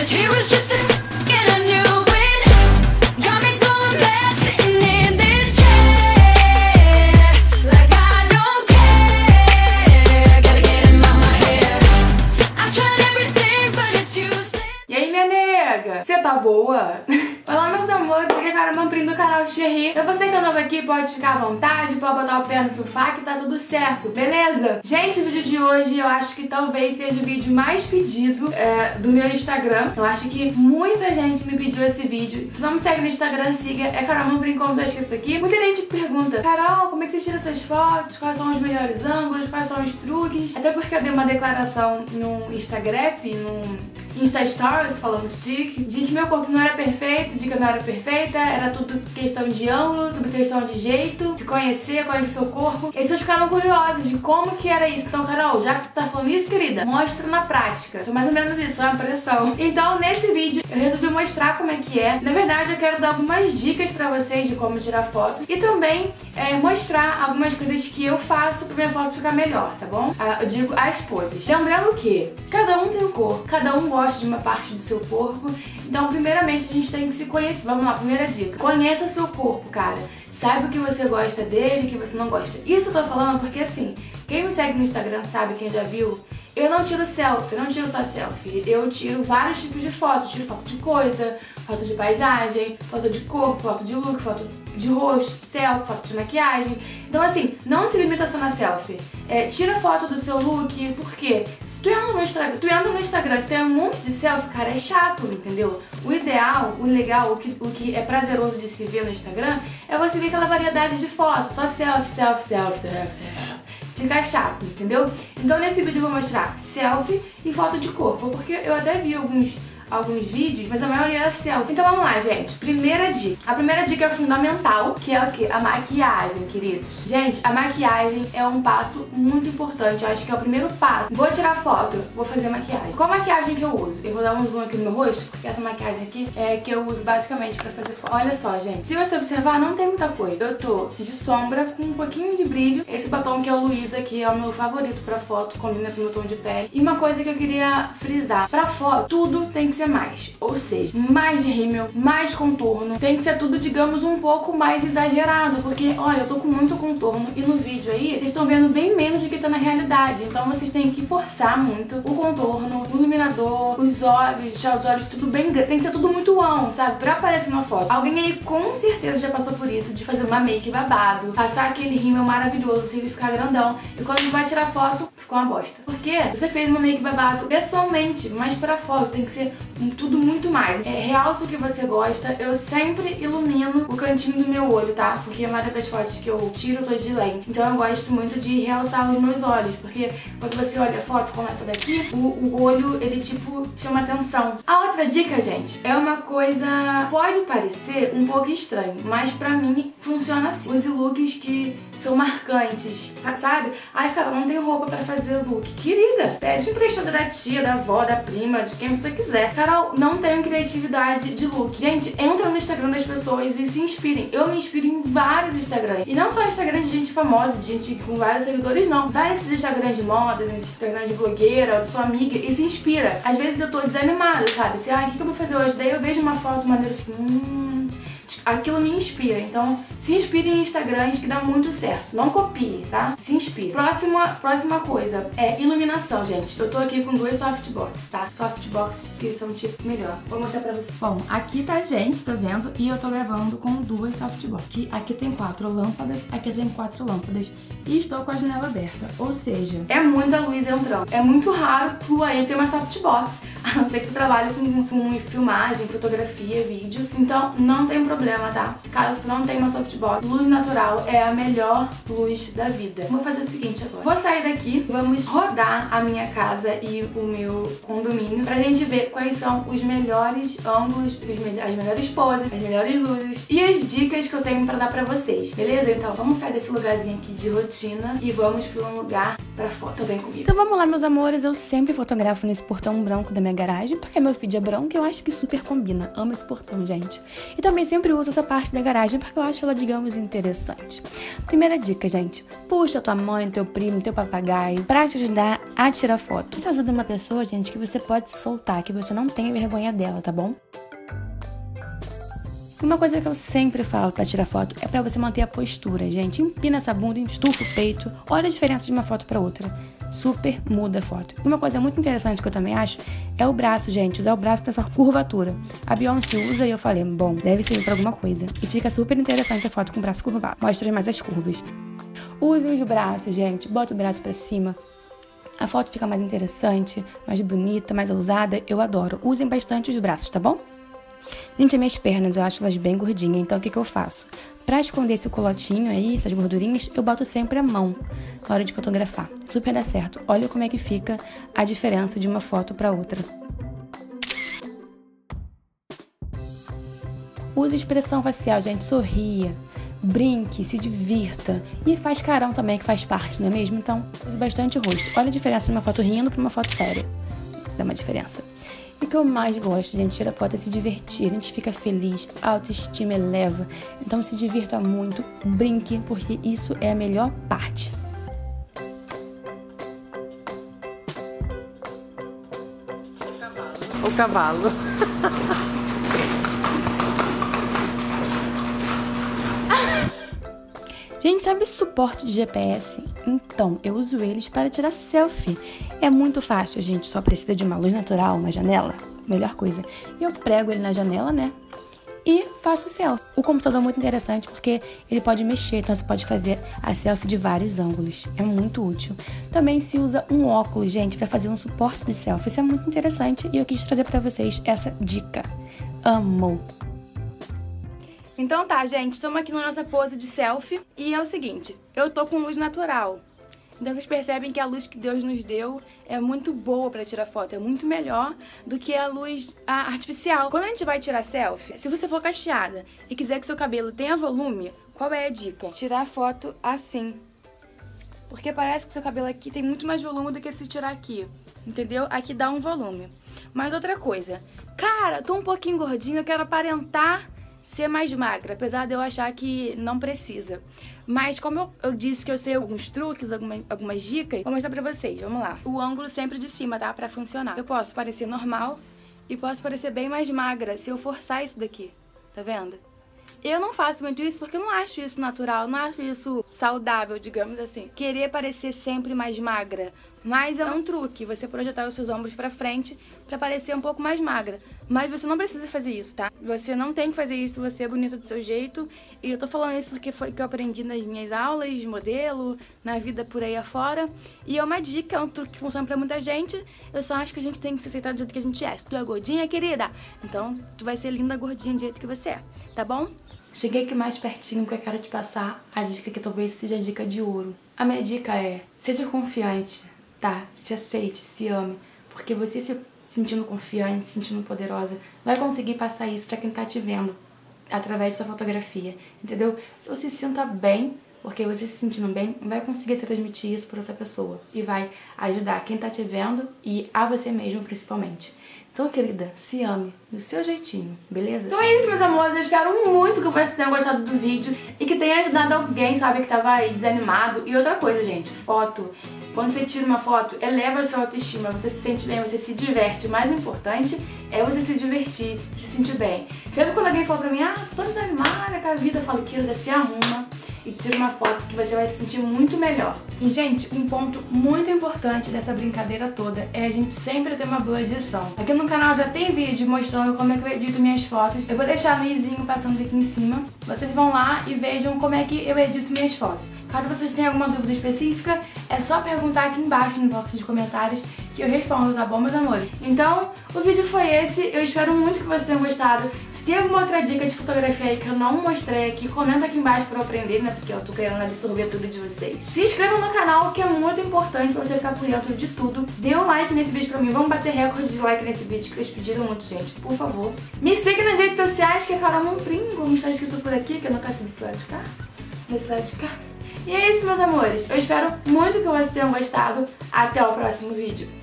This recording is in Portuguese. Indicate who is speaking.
Speaker 1: 'cause he was just a and I knew it. Got me going mad sitting in this chair, like I don't care. Gotta get him out my hair. I've tried everything, but it's useless.
Speaker 2: E aí, minha nega? Você tá boa? Olá, meus amores, aqui é a Carol Mamprim do canal Cherry. Se você que é novo aqui, pode ficar à vontade, pode botar o pé no sofá que tá tudo certo, beleza? Gente, o vídeo de hoje eu acho que talvez seja o vídeo mais pedido do meu Instagram. Eu acho que muita gente me pediu esse vídeo. Se tu não me segue no Instagram, siga. É Carol Mamprim, como tá escrito aqui. Muita gente pergunta: Carol, como é que você tira essas fotos? Quais são os melhores ângulos? Quais são os truques? Até porque eu dei uma declaração no Instagram, no Insta Stories, falando chique, de que meu corpo não era perfeito, de que eu não era perfeita, era tudo questão de ângulo, tudo questão de jeito, se conhecer seu corpo. E as pessoas ficaram curiosas de como que era isso. Então, Carol, já que tu tá falando isso, querida, mostra na prática. Foi mais ou menos isso, uma pressão. Então, nesse vídeo, eu resolvi mostrar como é que é. Na verdade, eu quero dar algumas dicas pra vocês de como tirar foto e também mostrar algumas coisas que eu faço pra minha foto ficar melhor, tá bom? Eu digo as poses. Lembrando que cada um tem um corpo, cada um gosta de uma parte do seu corpo. Então, primeiramente, a gente tem que se conhecer. Vamos lá, primeira dica. Conheça o seu corpo, cara. Saiba o que você gosta dele, o que você não gosta. Isso eu tô falando porque, assim, quem me segue no Instagram sabe, quem já viu, eu não tiro selfie, não tiro só selfie. Eu tiro vários tipos de fotos. Tiro foto de coisa, foto de paisagem, foto de corpo, foto de look, foto de rosto, selfie, foto de maquiagem. Então, assim, não se limita só na selfie. Tira foto do seu look, porque se tu entra no Instagram, tem um monte de selfie, cara, é chato, entendeu? O ideal, o legal, o que é prazeroso de se ver no Instagram é você ver aquela variedade de fotos, só selfie, selfie, selfie, selfie, selfie. Fica chato, entendeu? Então nesse vídeo eu vou mostrar selfie e foto de corpo, porque eu até vi alguns vídeos, mas a maioria era selfie. Então vamos lá, gente. Primeira dica. A primeira dica é fundamental, que é o quê? A maquiagem, queridos. Gente, a maquiagem é um passo muito importante. Eu acho que é o primeiro passo. Vou tirar foto, vou fazer maquiagem. Qual maquiagem que eu uso? Eu vou dar um zoom aqui no meu rosto, porque essa maquiagem aqui é que eu uso basicamente pra fazer foto. Olha só, gente. Se você observar, não tem muita coisa. Eu tô de sombra com um pouquinho de brilho. Esse batom que é o Luisa, que é o meu favorito pra foto, combina com o meu tom de pele. E uma coisa que eu queria frisar. Pra foto, tudo tem que ser mais, ou seja, mais de rímel, mais contorno, tem que ser tudo, digamos, um pouco mais exagerado, porque, olha, eu tô com muito contorno e no vídeo aí, vocês estão vendo bem menos do que tá na realidade, então vocês têm que forçar muito o contorno, o iluminador, os olhos, deixar os olhos tudo bem, tem que ser tudo muito on, sabe, pra aparecer na foto. Alguém aí com certeza já passou por isso, de fazer uma make babado, passar aquele rímel maravilhoso, se ele ficar grandão, e quando vai tirar foto, ficou uma bosta. Porque você fez uma make babado pessoalmente, mas pra foto tem que ser tudo muito mais. Realça o que você gosta. Eu sempre ilumino o cantinho do meu olho, tá? Porque a maioria das fotos que eu tiro, eu tô de lente. Então eu gosto muito de realçar os meus olhos, porque quando você olha a foto como essa daqui, o olho, ele tipo chama atenção. A outra dica, gente, é uma coisa, pode parecer um pouco estranho, mas pra mim funciona assim. Use looks que são marcantes, sabe? Ai, cara, não tem roupa pra fazer look. Querida, pede emprestado da tia, da avó, da prima, de quem você quiser. Carol, não tenho criatividade de look. Gente, entra no Instagram das pessoas e se inspirem. Eu me inspiro em vários Instagrams. E não só Instagram de gente famosa, de gente com vários seguidores, não. Vai nesses Instagrams de moda, nesses Instagrams de blogueira, de sua amiga e se inspira. Às vezes eu tô desanimada, sabe? Assim, o que eu vou fazer hoje? Daí eu vejo uma foto maneira e fico, aquilo me inspira. Então, se inspire em Instagrams que dá muito certo. Não copie, tá? Se inspire. Próxima coisa é iluminação, gente. Eu tô aqui com duas softbox, tá? Softbox que são tipo melhor. Vou mostrar pra vocês. Bom, aqui tá, gente, tá vendo? E eu tô gravando com duas softbox. Aqui tem 4 lâmpadas, aqui tem 4 lâmpadas. E estou com a janela aberta. Ou seja, é muita luz entrando. É muito raro tu aí ter uma softbox. A não ser que tu trabalhe com filmagem, fotografia, vídeo. Então, não tem problema, tá? Caso tu não tenha uma softbox, luz natural é a melhor luz da vida. Vou fazer o seguinte agora. Vou sair daqui, vamos rodar a minha casa e o meu condomínio pra gente ver quais são os melhores ângulos, as melhores poses, as melhores luzes e as dicas que eu tenho pra dar pra vocês. Beleza? Então, vamos sair desse lugarzinho aqui de rotina e vamos pra um lugar pra foto, vem comigo. Então vamos lá, meus amores, eu sempre fotografo nesse portão branco da minha garagem, porque meu feed é branco e eu acho que super combina. Amo esse portão, gente. E também sempre uso essa parte da garagem, porque eu acho ela, digamos, interessante. Primeira dica, gente. Puxa tua mãe, teu primo, teu papagaio, pra te ajudar a tirar foto. Isso ajuda uma pessoa, gente, que você pode se soltar, que você não tenha vergonha dela, tá bom? Uma coisa que eu sempre falo pra tirar foto é pra você manter a postura, gente. Empina essa bunda, estufa o peito. Olha a diferença de uma foto pra outra. Super muda a foto. E uma coisa muito interessante que eu também acho é o braço, gente. Usar o braço nessa curvatura. A Beyoncé usa e eu falei, bom, deve servir pra alguma coisa. E fica super interessante a foto com o braço curvado. Mostra mais as curvas. Usem os braços, gente. Bota o braço pra cima. A foto fica mais interessante, mais bonita, mais ousada. Eu adoro. Usem bastante os braços, tá bom? Gente, as minhas pernas, eu acho elas bem gordinhas, então o que eu faço? Pra esconder esse colotinho aí, essas gordurinhas, eu boto sempre a mão na hora de fotografar. Super dá certo. Olha como é que fica a diferença de uma foto pra outra. Use expressão facial, gente. Sorria, brinque, se divirta. E faz carão também, que faz parte, não é mesmo? Então, use bastante o rosto. Olha a diferença de uma foto rindo pra uma foto séria. Dá uma diferença. E o que eu mais gosto, gente, tirar foto é se divertir. A gente fica feliz, a autoestima eleva. Então se divirta muito, brinque, porque isso é a melhor parte.
Speaker 3: O cavalo.
Speaker 2: Gente, sabe esse suporte de GPS? Então, eu uso eles para tirar selfie. É muito fácil, a gente só precisa de uma luz natural, uma janela, melhor coisa. E eu prego ele na janela, né? E faço selfie. O computador é muito interessante porque ele pode mexer, então você pode fazer a selfie de vários ângulos. É muito útil. Também se usa um óculos, gente, para fazer um suporte de selfie. Isso é muito interessante e eu quis trazer para vocês essa dica. Amo! Então tá, gente, estamos aqui na nossa pose de selfie e é o seguinte, eu tô com luz natural. Então vocês percebem que a luz que Deus nos deu é muito boa pra tirar foto, é muito melhor do que a luz artificial. Quando a gente vai tirar selfie, se você for cacheada e quiser que seu cabelo tenha volume, qual é a dica? Tirar a foto assim. Porque parece que seu cabelo aqui tem muito mais volume do que se tirar aqui, entendeu? Aqui dá um volume. Mas outra coisa, cara, tô um pouquinho gordinha, eu quero aparentar ser mais magra, apesar de eu achar que não precisa. Mas como eu disse que eu sei alguns truques, algumas dicas, vou mostrar pra vocês, vamos lá. O ângulo sempre de cima, tá? Pra funcionar. Eu posso parecer normal e posso parecer bem mais magra se eu forçar isso daqui, tá vendo? Eu não faço muito isso porque eu não acho isso natural, não acho isso saudável, digamos assim. Querer parecer sempre mais magra. Mas é um truque, você projetar os seus ombros pra frente pra parecer um pouco mais magra. Mas você não precisa fazer isso, tá? Você não tem que fazer isso, você é bonita do seu jeito. E eu tô falando isso porque foi que eu aprendi nas minhas aulas de modelo, na vida por aí afora. E é uma dica, é um truque que funciona pra muita gente. Eu só acho que a gente tem que se aceitar do jeito que a gente é. Se tu é gordinha, querida, então tu vai ser linda gordinha do jeito que você é, tá bom? Cheguei aqui mais pertinho porque eu quero te passar a dica que talvez seja a dica de ouro. A minha dica é, seja confiante, tá? Se aceite, se ame, porque você se sentindo confiante, se sentindo poderosa, vai conseguir passar isso pra quem tá te vendo através da sua fotografia, entendeu? Então se sinta bem, porque você se sentindo bem vai conseguir transmitir isso pra outra pessoa e vai ajudar quem tá te vendo e a você mesmo principalmente. Então, querida, se ame do seu jeitinho, beleza? Então é isso, meus amores. Eu espero muito que vocês tenham gostado do vídeo e que tenha ajudado alguém, sabe, que tava aí desanimado. E outra coisa, gente, foto. Quando você tira uma foto, eleva a sua autoestima, você se sente bem, você se diverte. O mais importante é você se divertir, se sentir bem. Sempre quando alguém fala pra mim, tô desanimada com a vida, eu falo, querida, se arruma e tira uma foto que você vai se sentir muito melhor. E, gente, um ponto muito importante dessa brincadeira toda é a gente sempre ter uma boa edição. Aqui no canal já tem vídeo mostrando como é que eu edito minhas fotos. Eu vou deixar o izinho passando aqui em cima. Vocês vão lá e vejam como é que eu edito minhas fotos. Caso vocês tenham alguma dúvida específica, é só perguntar aqui embaixo no box de comentários que eu respondo, tá bom, meus amores? Então, o vídeo foi esse. Eu espero muito que vocês tenham gostado. Se tem alguma outra dica de fotografia aí que eu não mostrei aqui, comenta aqui embaixo pra eu aprender, né? Porque eu tô querendo absorver tudo de vocês. Se inscrevam no canal, que é muito importante pra você ficar por dentro de tudo. Dê um like nesse vídeo pra mim. Vamos bater recorde de like nesse vídeo, que vocês pediram muito, gente. Por favor. Me siga nas redes sociais, que é Carol Montrim, como está escrito por aqui, que eu não quero saber se lado de cá. Nesse lado de cá. E é isso, meus amores. Eu espero muito que vocês tenham gostado. Até o próximo vídeo.